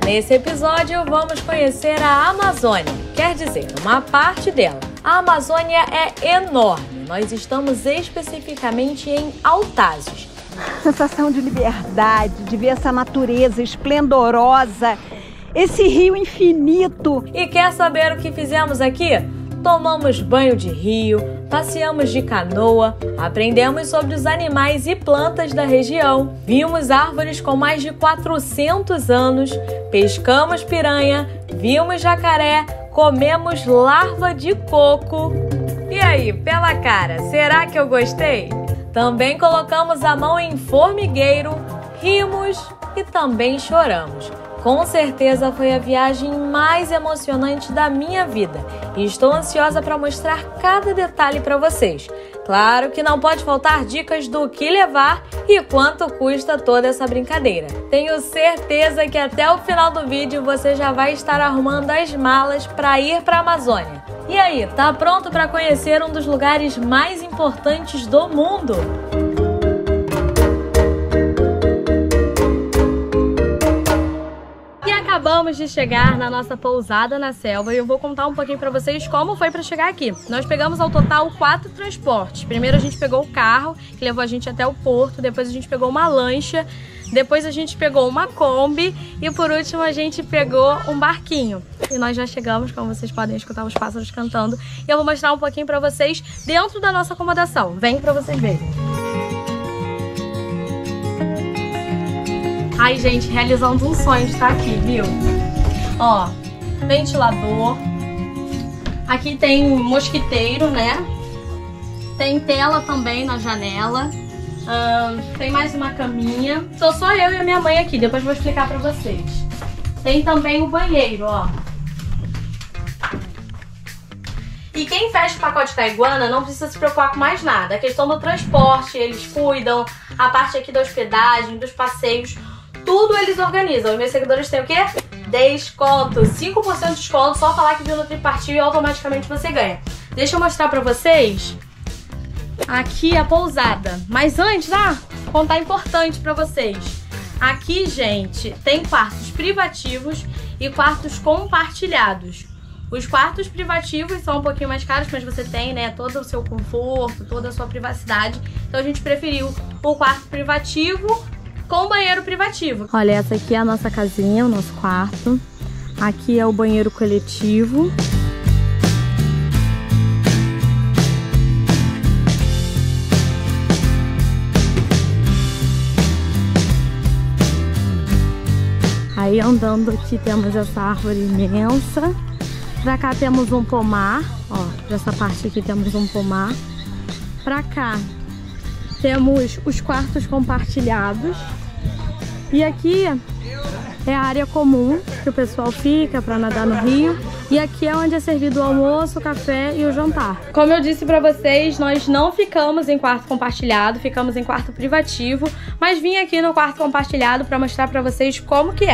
Nesse episódio, vamos conhecer a Amazônia, quer dizer, uma parte dela. A Amazônia é enorme, nós estamos especificamente em Autazes. Sensação de liberdade, de ver essa natureza esplendorosa, esse rio infinito. E quer saber o que fizemos aqui? Tomamos banho de rio, passeamos de canoa, aprendemos sobre os animais e plantas da região, vimos árvores com mais de 400 anos, pescamos piranha, vimos jacaré, comemos larva de coco. E aí, pela cara, será que eu gostei? Também colocamos a mão em formigueiro, rimos e também choramos. Com certeza foi a viagem mais emocionante da minha vida e estou ansiosa para mostrar cada detalhe para vocês. Claro que não pode faltar dicas do que levar e quanto custa toda essa brincadeira. Tenho certeza que até o final do vídeo você já vai estar arrumando as malas para ir para a Amazônia. E aí, tá pronto para conhecer um dos lugares mais importantes do mundo? Acabamos de chegar na nossa pousada na selva e eu vou contar um pouquinho pra vocês como foi pra chegar aqui. Nós pegamos ao total 4 transportes. Primeiro a gente pegou o carro, que levou a gente até o porto, depois a gente pegou uma lancha, depois a gente pegou uma Kombi e por último a gente pegou um barquinho. E nós já chegamos, como vocês podem escutar os pássaros cantando, e eu vou mostrar um pouquinho pra vocês dentro da nossa acomodação. Vem pra vocês verem. Ai, gente, realizando um sonho de estar aqui, viu? Ó, ventilador. Aqui tem um mosquiteiro, né? Tem tela também na janela. Tem mais uma caminha. Sou só eu e a minha mãe aqui, depois vou explicar pra vocês. Tem também o banheiro, ó. E quem fecha o pacote da Iguana não precisa se preocupar com mais nada. A questão do transporte, eles cuidam. A parte aqui da hospedagem, dos passeios, tudo eles organizam. Os meus seguidores têm o quê? Desconto, 5% de desconto, só falar que viu no Tripartiu e automaticamente você ganha. Deixa eu mostrar pra vocês aqui a pousada. Mas antes, contar importante pra vocês. Aqui, gente, tem quartos privativos e quartos compartilhados. Os quartos privativos são um pouquinho mais caros, mas você tem, né, todo o seu conforto, toda a sua privacidade. Então a gente preferiu o quarto privativo com banheiro privativo. Olha, essa aqui é a nossa casinha, o nosso quarto. Aqui é o banheiro coletivo. Aí andando aqui temos essa árvore imensa. Pra cá temos um pomar, ó, dessa parte aqui temos um pomar. Pra cá temos os quartos compartilhados. E aqui é a área comum que o pessoal fica para nadar no rio. E aqui é onde é servido o almoço, o café e o jantar. Como eu disse para vocês, nós não ficamos em quarto compartilhado, ficamos em quarto privativo. Mas vim aqui no quarto compartilhado para mostrar para vocês como que é.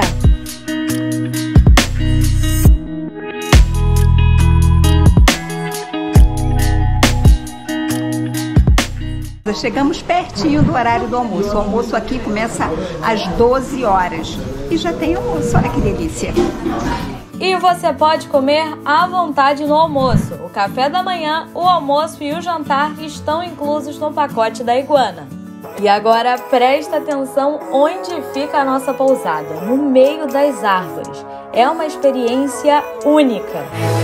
Chegamos pertinho do horário do almoço. O almoço aqui começa às 12 horas. E já tem almoço, olha que delícia. E você pode comer à vontade no almoço. O café da manhã, o almoço e o jantar estão inclusos no pacote da Iguana. E agora presta atenção onde fica a nossa pousada, no meio das árvores. É uma experiência única.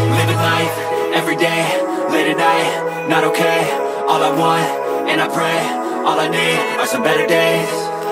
And I pray, all I need are some better days.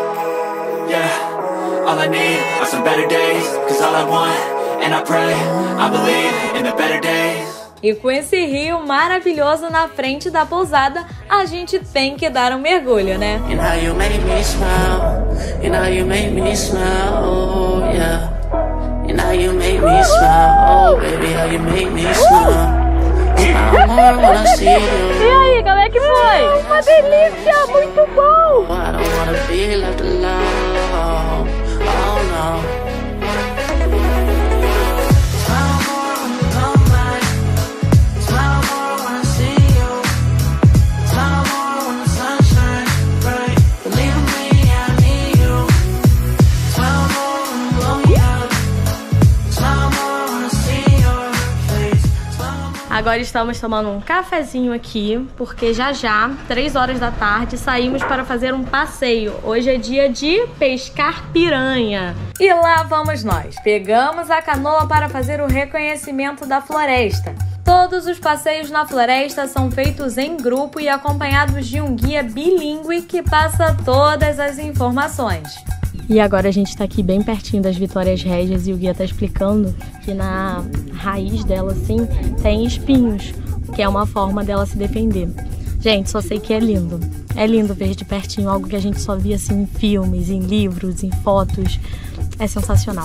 Yeah, all I need are some better days. Cause all I want, and I pray, I believe in the better days. E com esse rio maravilhoso na frente da pousada, a gente tem que dar um mergulho, né? And how you make me smile, and how you make me smile, oh yeah. And how you make me smile, oh baby, how you make me smile. E aí, como é que foi? Uma delícia, muito bom! I don't wanna be left alone, oh no. agora estamos tomando um cafezinho aqui, porque já, 3 horas da tarde, saímos para fazer um passeio. Hoje é dia de pescar piranha. E lá vamos nós. Pegamos a canoa para fazer o reconhecimento da floresta. Todos os passeios na floresta são feitos em grupo e acompanhados de um guia bilíngue que passa todas as informações. E agora a gente tá aqui bem pertinho das Vitórias Régias e o guia tá explicando que na raiz dela, assim, tem espinhos, que é uma forma dela se defender. Gente, só sei que é lindo. É lindo ver de pertinho algo que a gente só via assim em filmes, em livros, em fotos. É sensacional.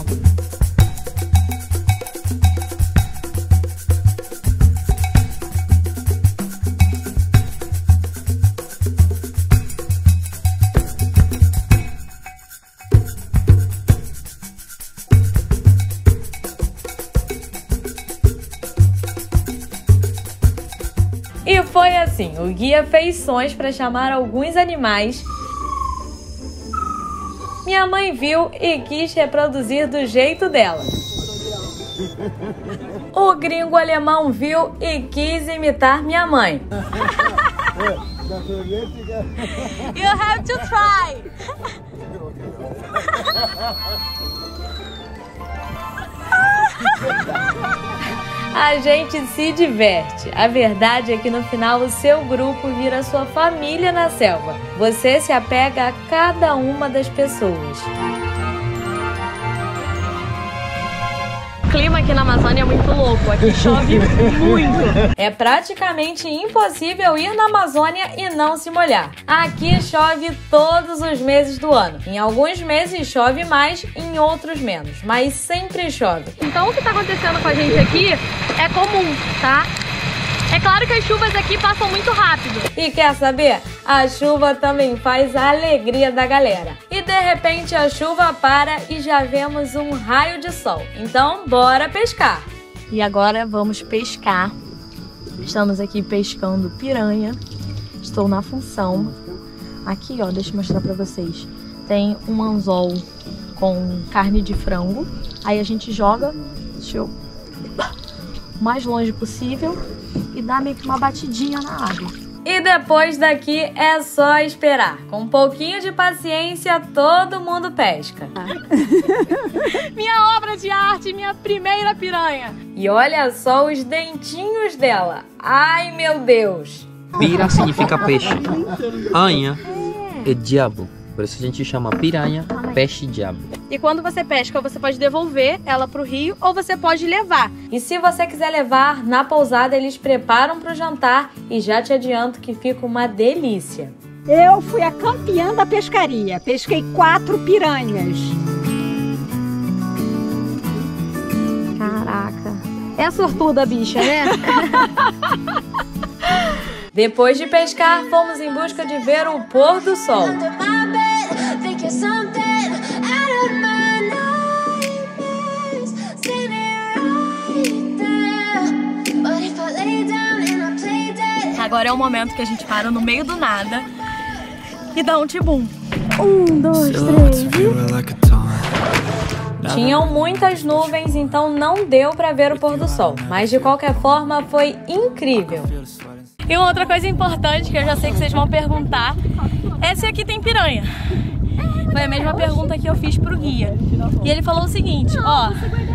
E foi assim, o guia fez sons para chamar alguns animais. Minha mãe viu e quis reproduzir do jeito dela. O gringo alemão viu e quis imitar minha mãe. You have to try. A gente se diverte. A verdade é que no final o seu grupo vira sua família na selva. Você se apega a cada uma das pessoas. O clima aqui na Amazônia é muito louco. Aqui chove muito. É praticamente impossível ir na Amazônia e não se molhar. Aqui chove todos os meses do ano. Em alguns meses chove mais, em outros menos. Mas sempre chove. Então o que está acontecendo com a gente aqui é comum, tá? É claro que as chuvas aqui passam muito rápido. E quer saber? A chuva também faz a alegria da galera. E de repente a chuva para e já vemos um raio de sol. Então, bora pescar! E agora vamos pescar. Estamos aqui pescando piranha. Estou na função. Aqui, ó, deixa eu mostrar pra vocês. Tem um anzol com carne de frango. Aí a gente joga, deixa eu... o mais longe possível e dá meio que uma batidinha na água. E depois daqui é só esperar. Com um pouquinho de paciência, todo mundo pesca. Minha obra de arte, minha primeira piranha. E olha só os dentinhos dela. Ai, meu Deus. Pira significa peixe. Anha é diabo. Por isso a gente chama piranha, peixe-diabo. E quando você pesca, você pode devolver ela pro rio ou você pode levar. E se você quiser levar, na pousada eles preparam pro jantar e já te adianto que fica uma delícia. Eu fui a campeã da pescaria. Pesquei 4 piranhas. Caraca. É a sortuda bicha, né? Depois de pescar, fomos em busca de ver o pôr do sol. Agora é o momento que a gente para no meio do nada e dá um tibum. 1, 2, 3 e... Tinham muitas nuvens, então não deu para ver o pôr do sol. Mas de qualquer forma foi incrível. E uma outra coisa importante que eu já sei que vocês vão perguntar é se aqui tem piranha. Foi a mesma pergunta que eu fiz pro guia. E ele falou o seguinte, ó,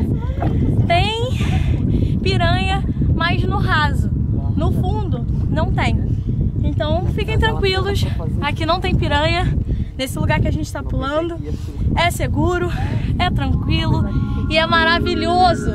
tem piranha, mas no raso. No fundo, não tem. Então, fiquem tranquilos. Aqui não tem piranha. Nesse lugar que a gente está pulando. É seguro, é tranquilo e é maravilhoso.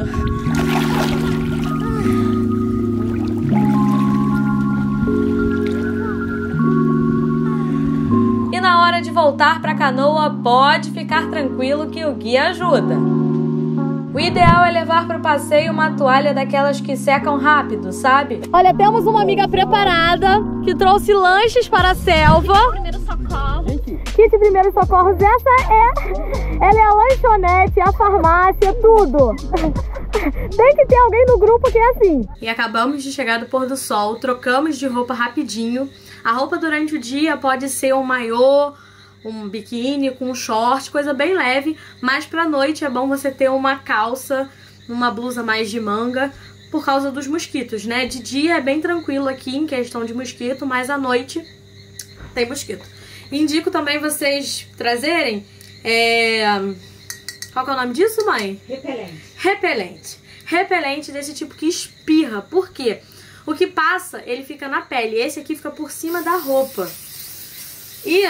E na hora de voltar para a canoa, pode ficar tranquilo que o guia ajuda. O ideal é levar para o passeio uma toalha daquelas que secam rápido, sabe? Olha, temos uma amiga preparada que trouxe lanches para a selva. Kit primeiros socorros. Kit primeiros socorros. Ela é a lanchonete, a farmácia, tudo. Tem que ter alguém no grupo que é assim. E acabamos de chegar do pôr do sol, trocamos de roupa rapidinho. A roupa durante o dia pode ser um maiô, um biquíni com um short, coisa bem leve, mas pra noite é bom você ter uma calça, uma blusa mais de manga, por causa dos mosquitos, né? De dia é bem tranquilo aqui em questão de mosquito, mas à noite tem mosquito. Indico também vocês trazerem... Qual que é o nome disso, mãe? Repelente. Repelente. Repelente desse tipo que espirra. Por quê? O que passa, ele fica na pele. Esse aqui fica por cima da roupa. E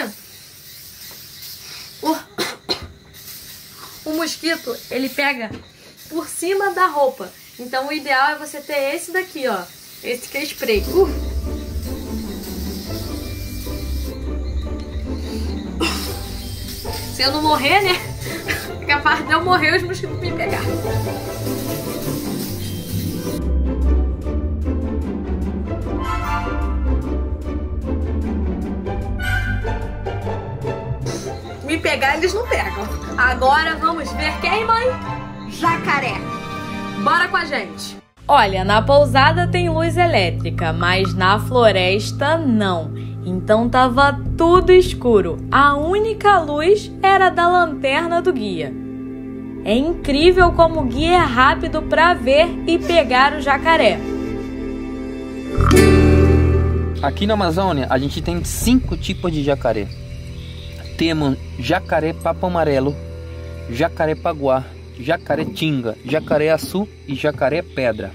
o mosquito, ele pega por cima da roupa. Então o ideal é você ter esse daqui, ó. Esse que é spray. Se eu não morrer, né? É capaz de eu morrer e os mosquitos me pegar. Me pegar, eles não pegam. Agora vamos ver quem, mãe? Jacaré. Bora com a gente. Olha, na pousada tem luz elétrica, mas na floresta não. Então tava tudo escuro. A única luz era da lanterna do guia. É incrível como o guia é rápido para ver e pegar o jacaré. Aqui na Amazônia a gente tem 5 tipos de jacaré. Temos jacaré papo amarelo, jacaré paguá, jacaré tinga, jacaré açu e jacaré pedra.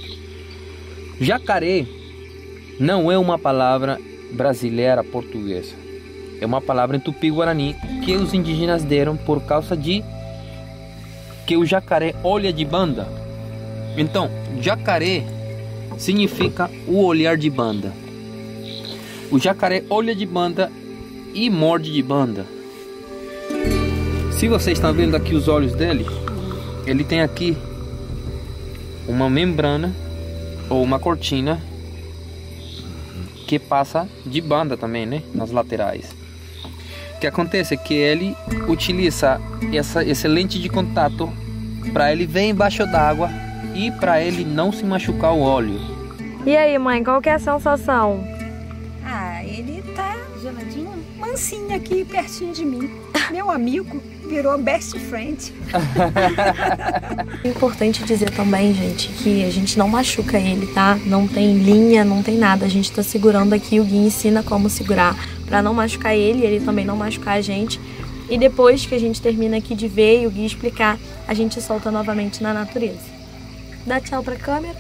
Jacaré não é uma palavra brasileira portuguesa. É uma palavra em tupi-guarani que os indígenas deram por causa de que o jacaré olha de banda. Então, jacaré significa o olhar de banda. O jacaré olha de banda e morde de banda. Se vocês estão vendo aqui os olhos dele, ele tem aqui uma membrana ou uma cortina que passa de banda também, né, nas laterais. O que acontece é que ele utiliza essa lente de contato para ele ver embaixo d'água e para ele não se machucar o olho. E aí, mãe, qual que é a sensação? Ele tá geladinho, mansinho aqui pertinho de mim. Meu amigo virou best friend. É importante dizer também, gente, que a gente não machuca ele, tá? Não tem linha, não tem nada. A gente tá segurando aqui, o guia ensina como segurar pra não machucar ele e ele também não machucar a gente. E depois que a gente termina aqui de ver e o guia explicar, a gente solta novamente na natureza. Dá tchau pra câmera.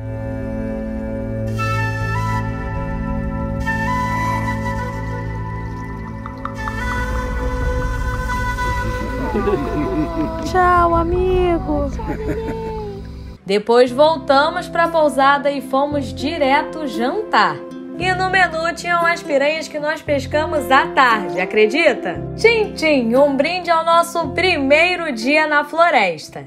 Tchau, amigo. Depois voltamos para a pousada e fomos direto jantar. E no menu tinham as piranhas que nós pescamos à tarde, acredita? Tchim, tchim, um brinde ao nosso primeiro dia na floresta.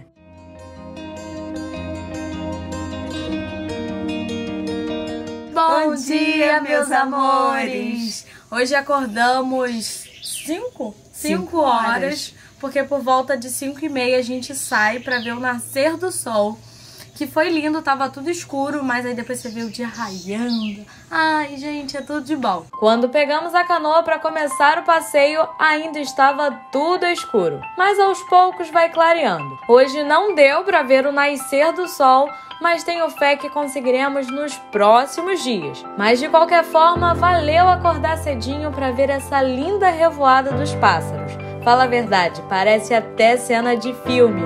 Bom dia, meus amores! Hoje acordamos 5 horas. Porque por volta de 5h30 a gente sai pra ver o nascer do sol. Que foi lindo, tava tudo escuro, mas aí depois você vê o dia raiando. Ai, gente, é tudo de bom. Quando pegamos a canoa pra começar o passeio, ainda estava tudo escuro. Mas aos poucos vai clareando. Hoje não deu pra ver o nascer do sol, mas tenho fé que conseguiremos nos próximos dias. Mas de qualquer forma, valeu acordar cedinho pra ver essa linda revoada dos pássaros. Fala a verdade, parece até cena de filme.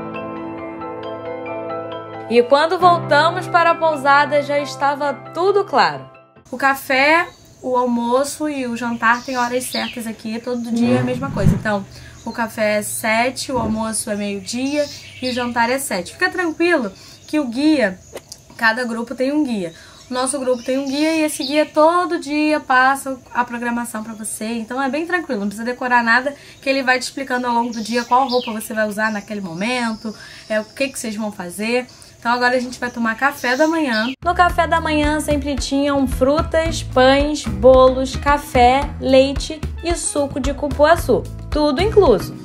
E quando voltamos para a pousada já estava tudo claro. O café, o almoço e o jantar tem horas certas aqui, todo dia é a mesma coisa. Então, o café é 7, o almoço é meio-dia e o jantar é 7. Fica tranquilo que o guia, cada grupo tem um guia. O nosso grupo tem um guia e esse guia todo dia passa a programação pra você. Então é bem tranquilo, não precisa decorar nada, que ele vai te explicando ao longo do dia qual roupa você vai usar naquele momento, o que vocês vão fazer. Então agora a gente vai tomar café da manhã. No café da manhã sempre tinham frutas, pães, bolos, café, leite e suco de cupuaçu. Tudo incluso.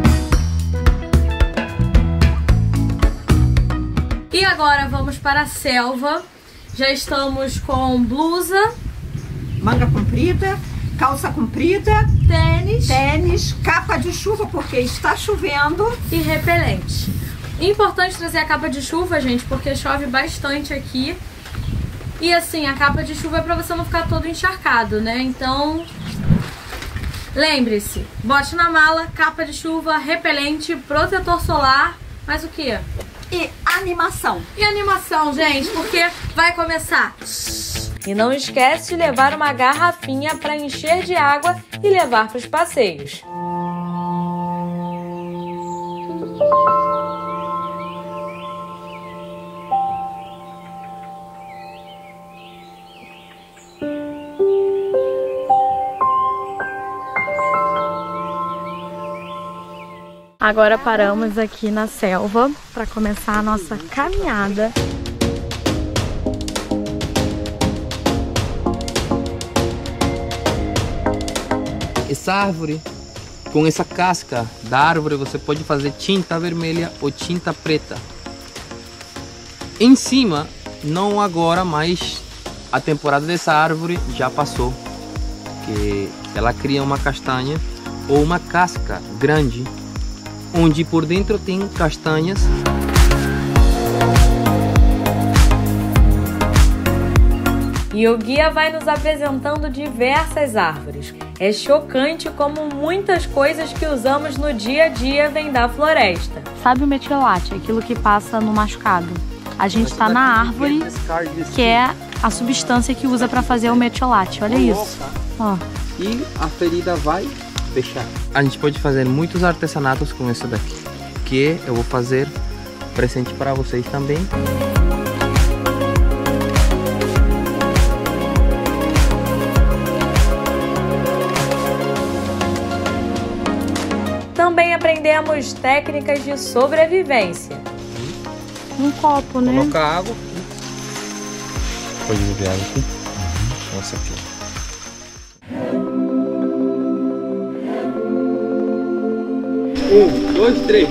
E agora vamos para a selva. Já estamos com blusa, Manga comprida, calça comprida, tênis, capa de chuva porque está chovendo e repelente. Importante trazer a capa de chuva, gente, porque chove bastante aqui. E assim, a capa de chuva é pra você não ficar todo encharcado, né? Então, lembre-se, bote na mala, capa de chuva, repelente, protetor solar, mas o que? E animação. E animação, gente, porque vai começar. E não esquece de levar uma garrafinha para encher de água e levar para os passeios. Agora paramos aqui na selva para começar a nossa caminhada. Essa árvore, com essa casca da árvore, você pode fazer tinta vermelha ou tinta preta. Em cima, não agora, mas a temporada dessa árvore já passou. Que ela cria uma castanha ou uma casca grande, onde por dentro tem castanhas. E o guia vai nos apresentando diversas árvores. É chocante como muitas coisas que usamos no dia a dia vêm da floresta. Sabe o metiolate, aquilo que passa no machucado? A gente está na árvore, que é a substância que usa para fazer o metiolate. Olha isso. Ó. E a ferida vai fechar. A gente pode fazer muitos artesanatos com isso daqui, que eu vou fazer presente para vocês também. Também aprendemos técnicas de sobrevivência. Um copo, né? Colocar água. Pode beber água aqui. Nossa, aqui. Um, dois, três.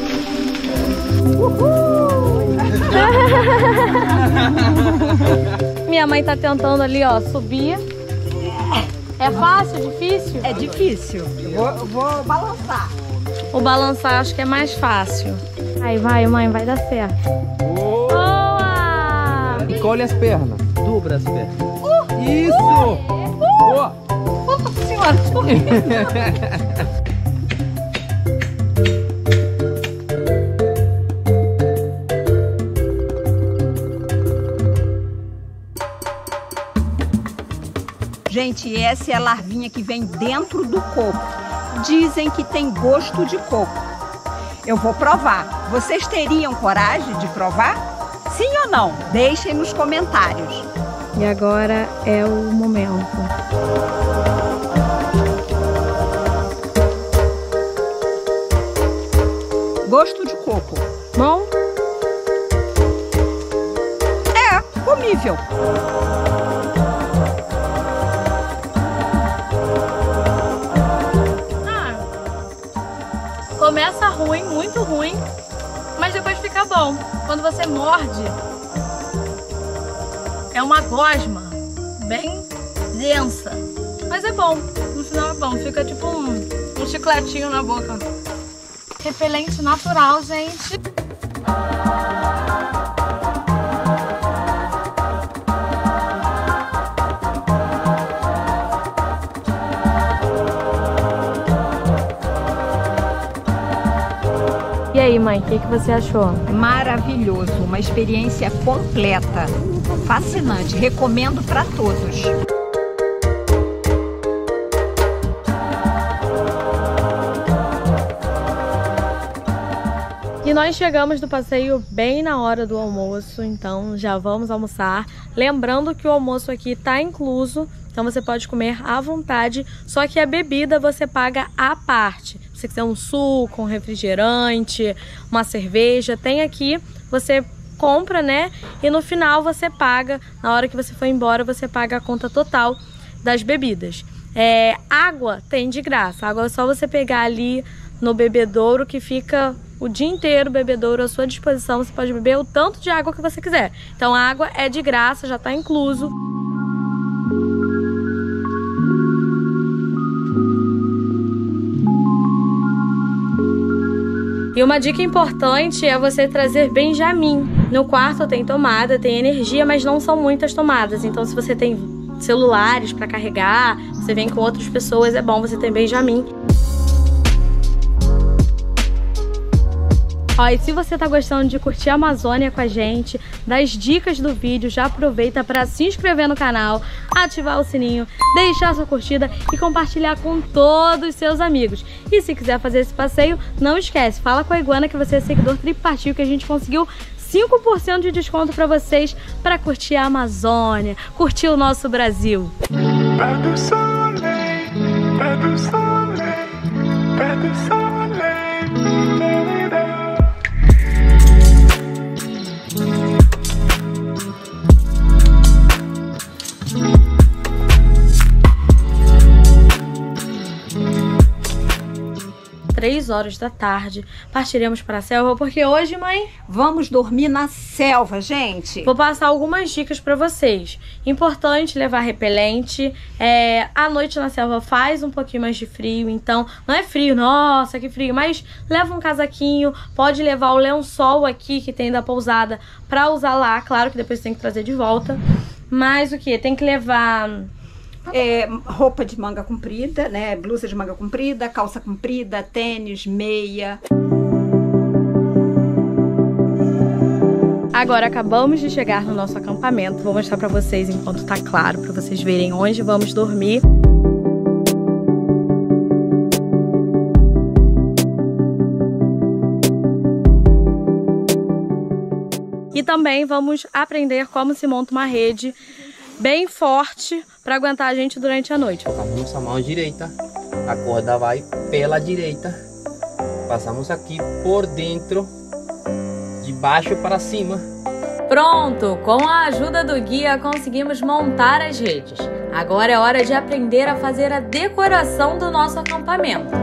Minha mãe tá tentando ali, ó, subir. É fácil, difícil? É difícil. Eu vou balançar. O balançar acho que é mais fácil. Aí, vai, mãe, vai dar certo. Boa! Encolhe as pernas. Dobra as pernas. Isso! Boa! Nossa senhora! Gente, essa é a larvinha que vem dentro do coco. Dizem que tem gosto de coco. Eu vou provar. Vocês teriam coragem de provar? Sim ou não? Deixem nos comentários. E agora é o momento. Gosto de coco. Bom? É, comível. Começa ruim, muito ruim, mas depois fica bom. Quando você morde, é uma gosma bem densa, mas é bom. No final é bom, fica tipo um chicletinho na boca. Repelente natural, gente. E aí, mãe, o que você achou? Maravilhoso, uma experiência completa, fascinante, recomendo para todos. E nós chegamos no passeio bem na hora do almoço, então já vamos almoçar. Lembrando que o almoço aqui está incluso, então você pode comer à vontade, só que a bebida você paga à parte. Se você quiser um suco, um refrigerante, uma cerveja, tem aqui, você compra, né? E no final você paga, na hora que você for embora, você paga a conta total das bebidas. Água tem de graça, água é só você pegar ali no bebedouro que fica o dia inteiro, o bebedouro à sua disposição, você pode beber o tanto de água que você quiser. Então a água é de graça, já está incluso. E uma dica importante é você trazer Benjamin. No quarto tem tomada, tem energia, mas não são muitas tomadas. Então se você tem celulares para carregar, você vem com outras pessoas, é bom você ter Benjamin. Ó, e se você tá gostando de curtir a Amazônia com a gente, das dicas do vídeo, já aproveita para se inscrever no canal, ativar o sininho, deixar sua curtida e compartilhar com todos os seus amigos. E se quiser fazer esse passeio, não esquece, fala com a Iguana que você é seguidor Tripartiu, que a gente conseguiu 5% de desconto para vocês para curtir a Amazônia, curtir o nosso Brasil. Pé do soleil, pé do soleil, pé do soleil. 3 horas da tarde, partiremos para a selva, porque hoje, mãe, vamos dormir na selva, gente. Vou passar algumas dicas para vocês. Importante levar repelente. À noite na selva faz um pouquinho mais de frio, então não é frio, nossa, que frio, mas leva um casaquinho, pode levar o lençol aqui que tem da pousada para usar lá, claro que depois tem que trazer de volta. Mas o que? Tem que levar roupa de manga comprida, né? Blusa de manga comprida, calça comprida, tênis, meia. Agora acabamos de chegar no nosso acampamento. Vou mostrar pra vocês enquanto tá claro, pra vocês verem onde vamos dormir. E também vamos aprender como se monta uma rede bem forte para aguentar a gente durante a noite. Colocamos a mão direita, a corda vai pela direita, passamos aqui por dentro, de baixo para cima. Pronto! Com a ajuda do guia conseguimos montar as redes. Agora é hora de aprender a fazer a decoração do nosso acampamento.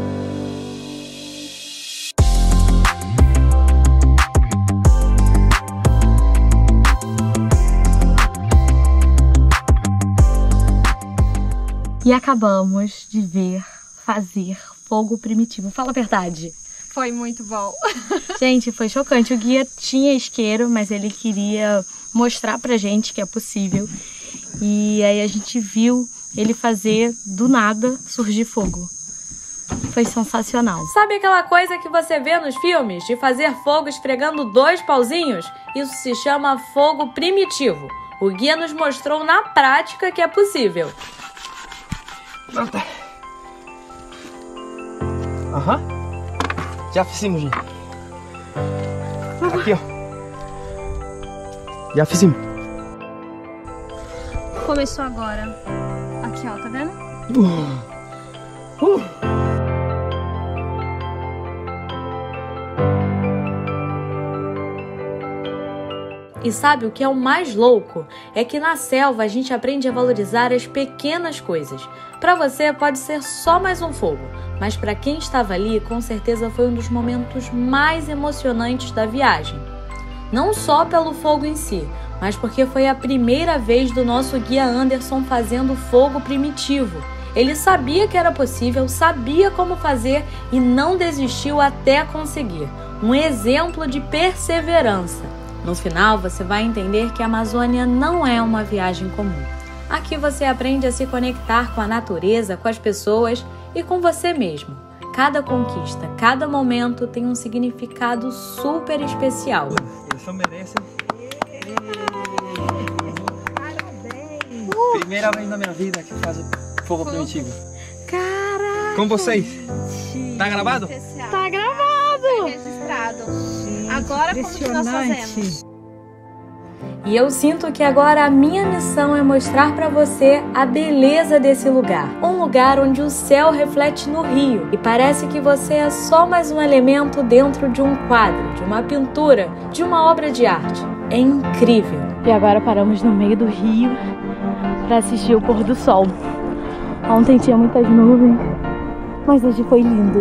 E acabamos de fazer fogo primitivo. Fala a verdade. Foi muito bom. Gente, foi chocante. O guia tinha isqueiro, mas ele queria mostrar pra gente que é possível. E aí a gente viu ele fazer do nada surgir fogo. Foi sensacional. Sabe aquela coisa que você vê nos filmes? De fazer fogo esfregando 2 pauzinhos? Isso se chama fogo primitivo. O guia nos mostrou na prática que é possível. Pronto. Aham. Já fizemos, gente. Aqui, ó. Já fizemos. Começou agora. Aqui, ó, tá vendo? E sabe o que é o mais louco? É que na selva a gente aprende a valorizar as pequenas coisas. Para você pode ser só mais um fogo, mas para quem estava ali, com certeza foi um dos momentos mais emocionantes da viagem. Não só pelo fogo em si, mas porque foi a primeira vez do nosso guia Anderson fazendo fogo primitivo. Ele sabia que era possível, sabia como fazer e não desistiu até conseguir. Um exemplo de perseverança. No final, você vai entender que a Amazônia não é uma viagem comum. Aqui você aprende a se conectar com a natureza, com as pessoas e com você mesmo. Cada conquista, cada momento tem um significado super especial. Eu só mereço. Primeira vez na minha vida que faço fogo primitivo. Caraca! Com vocês. Tá gravado? Tá gravado! Registrado. Agora como que nós fazemos? E eu sinto que agora a minha missão é mostrar para você a beleza desse lugar. Um lugar onde o céu reflete no rio e parece que você é só mais um elemento dentro de um quadro, de uma pintura, de uma obra de arte. É incrível. E agora paramos no meio do rio para assistir o pôr do sol. Ontem tinha muitas nuvens, mas hoje foi lindo.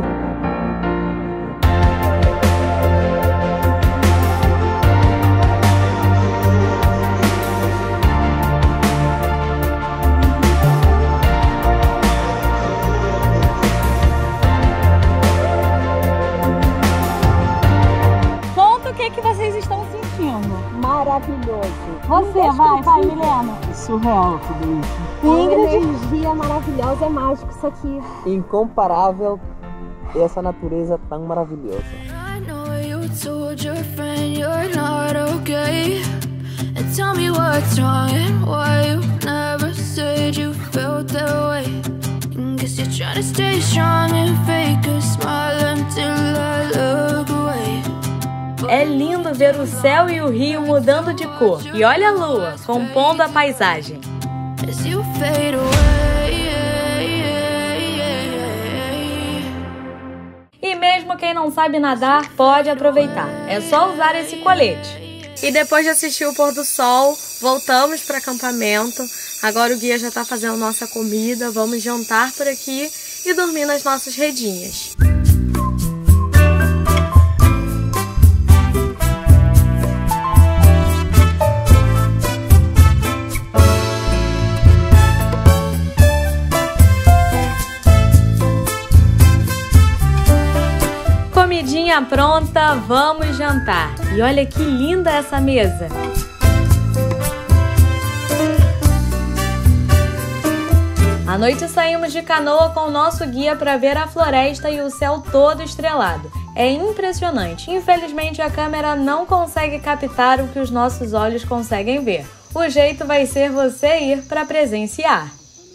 surreal tudo isso. Uma energia maravilhosa, é mágico isso aqui. Incomparável essa natureza tão maravilhosa. I know you told your friend you're not okay. And tell me what's wrong and why you never said you felt that way. And guess you're trying to stay strong and fake a smile until I look away. É lindo ver o céu e o rio mudando de cor. E olha a lua, compondo a paisagem. As you fade away. E mesmo quem não sabe nadar, pode aproveitar. É só usar esse colete. E depois de assistir o pôr do sol, voltamos para o acampamento. Agora o guia já está fazendo nossa comida. Vamos jantar por aqui e dormir nas nossas redinhas. Comidinha pronta, vamos jantar. E olha que linda essa mesa. À noite saímos de canoa com o nosso guia para ver a floresta e o céu todo estrelado. É impressionante. Infelizmente a câmera não consegue captar o que os nossos olhos conseguem ver. O jeito vai ser você ir para presenciar.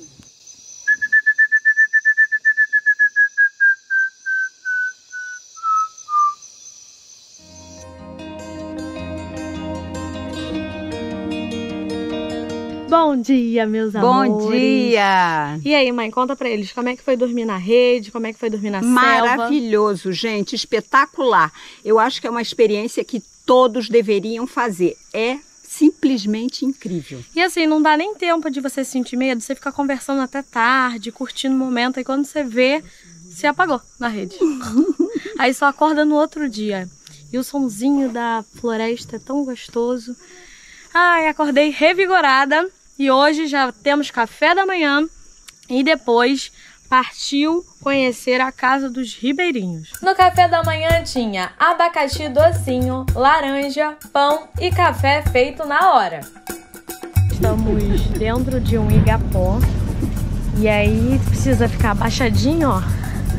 Bom dia, meus amores. Bom dia! E aí, mãe, conta pra eles como é que foi dormir na rede, como é que foi dormir na selva. Maravilhoso, gente, espetacular. Eu acho que é uma experiência que todos deveriam fazer. É simplesmente incrível. E assim, não dá nem tempo de você sentir medo, você fica conversando até tarde, curtindo o momento, e quando você vê, se apagou na rede. Aí só acorda no outro dia. E o sonzinho da floresta é tão gostoso. Ai, acordei revigorada. E hoje já temos café da manhã e depois partiu conhecer a casa dos ribeirinhos. No café da manhã tinha abacaxi docinho, laranja, pão e café feito na hora. Estamos dentro de um igapó e aí precisa ficar abaixadinho, ó.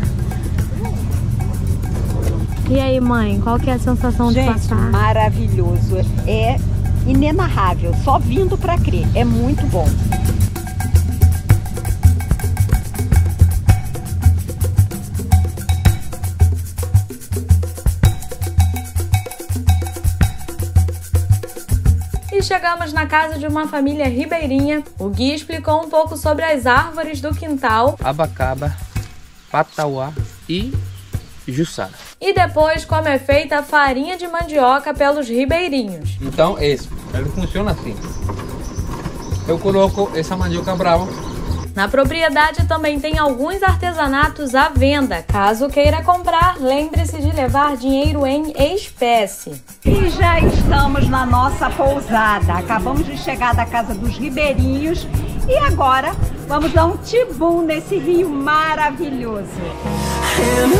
E aí, mãe, qual que é a sensação de passar? Maravilhoso. É inenarrável, só vindo para crer, é muito bom. E chegamos na casa de uma família ribeirinha. O guia explicou um pouco sobre as árvores do quintal. Abacaba, patauá e jussara. E depois como é feita a farinha de mandioca pelos ribeirinhos. Então, ele funciona assim. Eu coloco essa mandioca brava. Na propriedade também tem alguns artesanatos à venda. Caso queira comprar, lembre-se de levar dinheiro em espécie. E já estamos na nossa pousada. Acabamos de chegar da casa dos ribeirinhos e agora vamos dar um tibum nesse rio maravilhoso. And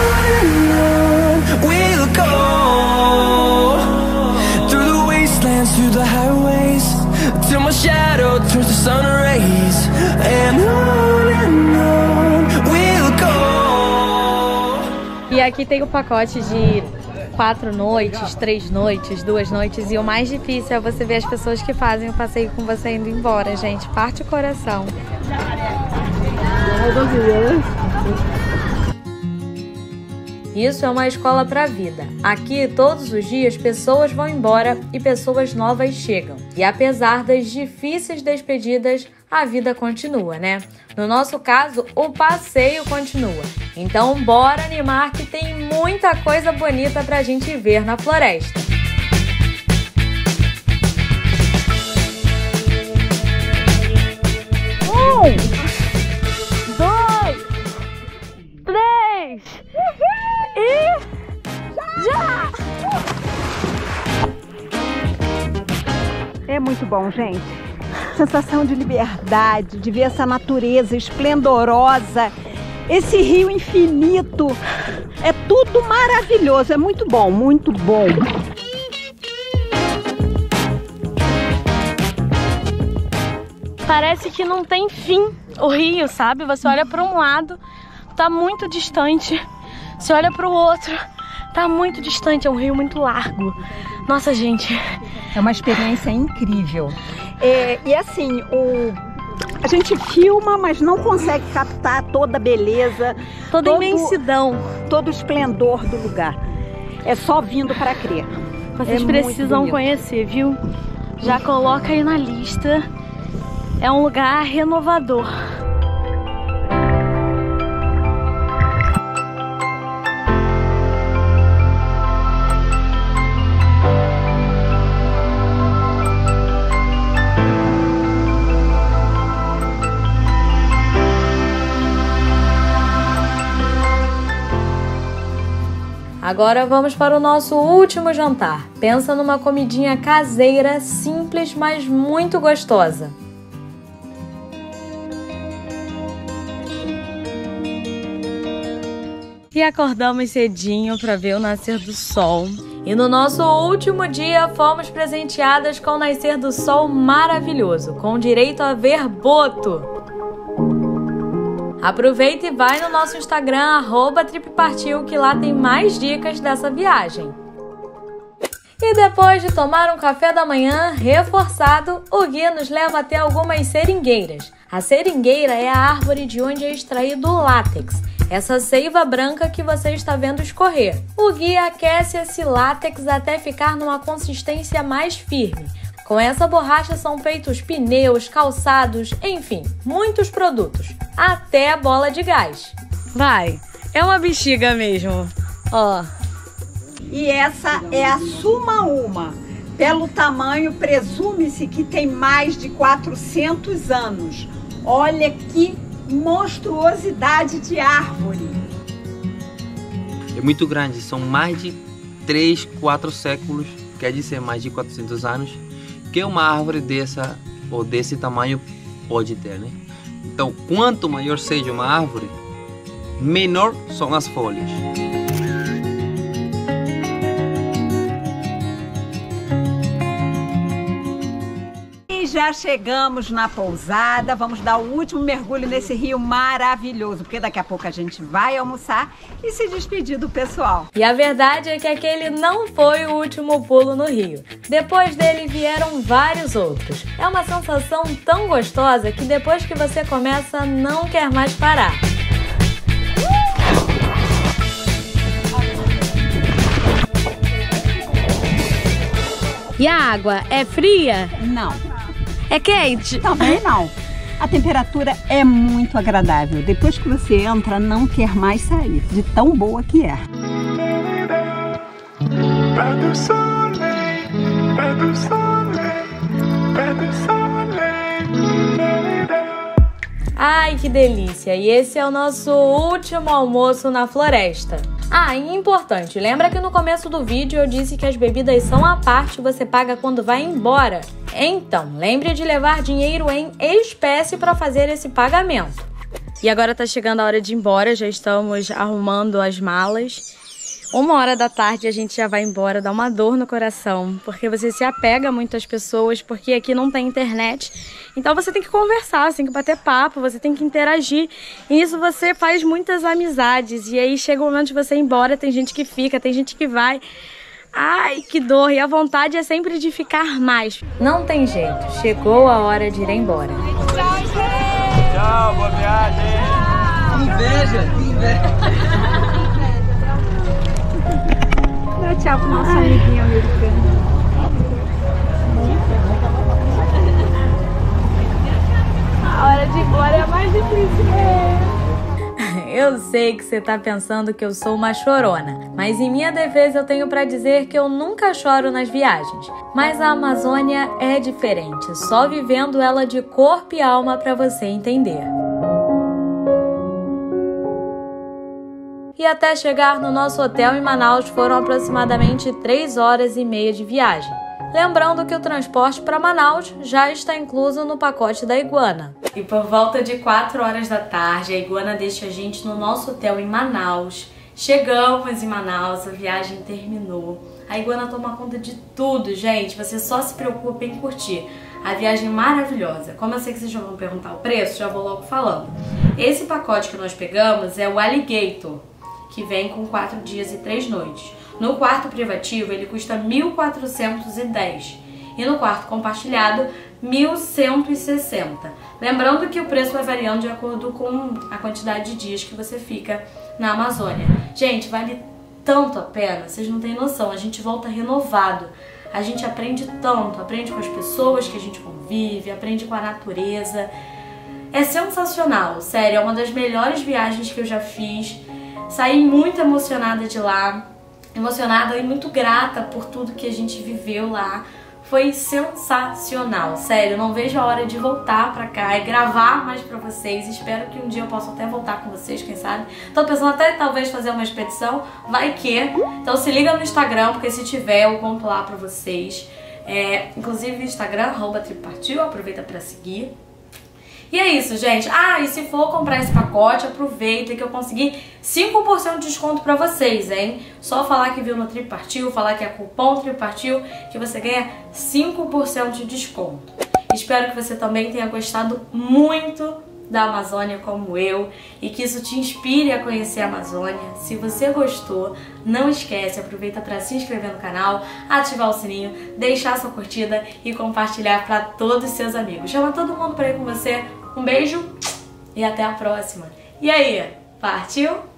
on we'll go through the wastelands, through the highways, till my shadow turns to sun rays. And on we'll go. E aqui tem o pacote de 4 noites, 3 noites, 2 noites. E o mais difícil é você ver as pessoas que fazem o passeio com você indo embora, gente. Parte o coração. Isso é uma escola para a vida. Aqui, todos os dias, pessoas vão embora e pessoas novas chegam. E apesar das difíceis despedidas, a vida continua, né? No nosso caso, o passeio continua. Então, bora animar que tem muita coisa bonita pra gente ver na floresta. Um, 2, 3 e já! É muito bom, gente. Sensação de liberdade, de ver essa natureza esplendorosa, esse rio infinito. É tudo maravilhoso, é muito bom, muito bom. Parece que não tem fim o rio, sabe? Você olha para um lado, tá muito distante. Você olha para o outro, tá muito distante. É um rio muito largo. Nossa, gente. É uma experiência incrível. E assim, a gente filma, mas não consegue captar toda a beleza, toda a imensidão, todo o esplendor do lugar. É só vindo para crer. Vocês precisam conhecer, viu? Já coloca aí na lista. É um lugar renovador. Agora vamos para o nosso último jantar. Pensa numa comidinha caseira, simples, mas muito gostosa. E acordamos cedinho para ver o nascer do sol. E no nosso último dia fomos presenteadas com o nascer do sol maravilhoso, com direito a ver boto. Aproveita e vai no nosso Instagram, @trippartiu, que lá tem mais dicas dessa viagem. E depois de tomar um café da manhã reforçado, o guia nos leva até algumas seringueiras. A seringueira é a árvore de onde é extraído o látex, essa seiva branca que você está vendo escorrer. O guia aquece esse látex até ficar numa consistência mais firme. Com essa borracha são feitos pneus, calçados, enfim, muitos produtos. Até a bola de gás. Vai, é uma bexiga mesmo, ó. E essa é a Sumaúma. Pelo tamanho, presume-se que tem mais de 400 anos. Olha que monstruosidade de árvore. É muito grande, são mais de 3, 4 séculos, quer dizer mais de 400 anos, que uma árvore desse tamanho pode ter, né? Então, quanto maior seja uma árvore, menor são as folhas. E já chegamos na pousada, vamos dar o último mergulho nesse rio maravilhoso, porque daqui a pouco a gente vai almoçar e se despedir do pessoal. E a verdade é que aquele não foi o último pulo no rio. Depois dele vieram vários outros. É uma sensação tão gostosa que depois que você começa, não quer mais parar. E a água é fria? Não. É quente? Também não. A temperatura é muito agradável. Depois que você entra, não quer mais sair, de tão boa que é. Pas de soleil, pas de soleil, pas de soleil. Ai, que delícia! E esse é o nosso último almoço na floresta. Ah, e importante, lembra que no começo do vídeo eu disse que as bebidas são à parte e você paga quando vai embora? Então, lembre de levar dinheiro em espécie para fazer esse pagamento. E agora tá chegando a hora de ir embora, já estamos arrumando as malas. 1h da tarde a gente já vai embora, dá uma dor no coração, porque você se apega muito às pessoas, porque aqui não tem internet. Então você tem que conversar, você tem que bater papo, você tem que interagir. E nisso você faz muitas amizades. E aí chega o momento de você ir embora, tem gente que fica, tem gente que vai. Ai, que dor! E a vontade é sempre de ficar mais. Não tem jeito, chegou a hora de ir embora. Tchau, gente! Tchau, boa viagem! Inveja, inveja! Dá tchau pro nosso amiguinho americano. A hora de ir embora é mais difícil. Eu sei que você tá pensando que eu sou uma chorona, mas em minha defesa eu tenho pra dizer que eu nunca choro nas viagens. Mas a Amazônia é diferente, só vivendo ela de corpo e alma pra você entender. E até chegar no nosso hotel em Manaus foram aproximadamente 3h30 de viagem. Lembrando que o transporte para Manaus já está incluso no pacote da Iguana. E por volta de 4h da tarde, a Iguana deixa a gente no nosso hotel em Manaus. Chegamos em Manaus, a viagem terminou. A Iguana toma conta de tudo, gente. Você só se preocupa em curtir. A viagem maravilhosa. Como eu sei que vocês já vão perguntar o preço, já vou logo falando. Esse pacote que nós pegamos é o Alligator, que vem com 4 dias e 3 noites. No quarto privativo ele custa 1.410 e no quarto compartilhado 1.160. Lembrando que o preço vai variando de acordo com a quantidade de dias que você fica na Amazônia. Gente, vale tanto a pena, vocês não têm noção. A gente volta renovado. A gente aprende tanto, aprende com as pessoas que a gente convive, aprende com a natureza. É sensacional, sério, é uma das melhores viagens que eu já fiz. Saí muito emocionada de lá, emocionada e muito grata por tudo que a gente viveu lá. Foi sensacional, sério, não vejo a hora de voltar pra cá e gravar mais pra vocês. Espero que um dia eu possa até voltar com vocês, quem sabe. Tô pensando até talvez fazer uma expedição, vai que. Então se liga no Instagram, porque se tiver eu conto lá pra vocês. Inclusive Instagram, @trippartiu, aproveita pra seguir. E é isso, gente. Ah, e se for comprar esse pacote, aproveita que eu consegui 5% de desconto pra vocês, hein? Só falar que viu no TripPartiu, falar que é cupom TripPartiu, que você ganha 5% de desconto. Espero que você também tenha gostado muito da Amazônia como eu e que isso te inspire a conhecer a Amazônia. Se você gostou, não esquece, aproveita para se inscrever no canal, ativar o sininho, deixar sua curtida e compartilhar para todos os seus amigos. Chama todo mundo para ir com você. Um beijo e até a próxima. E aí, partiu?